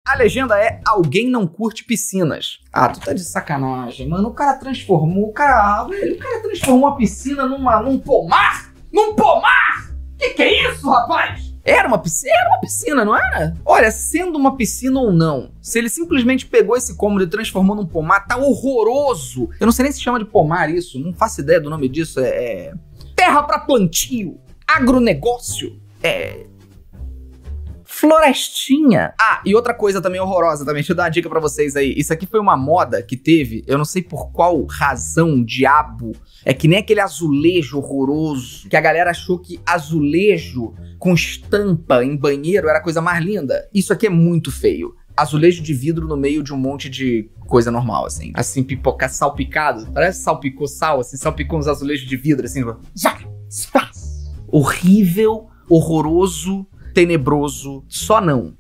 A legenda é: alguém não curte piscinas. Ah, tu tá de sacanagem, mano. O cara transformou, velho, o cara transformou a piscina num pomar? Num pomar? Que é isso, rapaz? Era uma piscina, não era? Olha, sendo uma piscina ou não, se ele simplesmente pegou esse cômodo e transformou num pomar, tá horroroso. Eu não sei nem se chama de pomar isso, não faço ideia do nome disso. Terra pra plantio, agronegócio, florestinha. Ah, e outra coisa também horrorosa também, deixa eu dar uma dica pra vocês aí. Isso aqui foi uma moda que teve, eu não sei por qual razão, diabo. É que nem aquele azulejo horroroso, que a galera achou que azulejo com estampa em banheiro era a coisa mais linda. Isso aqui é muito feio. Azulejo de vidro no meio de um monte de coisa normal, assim. Assim, pipocar salpicado. Parece salpicou sal, assim, salpicou uns azulejos de vidro, assim. Horrível, horroroso, tenebroso, só não.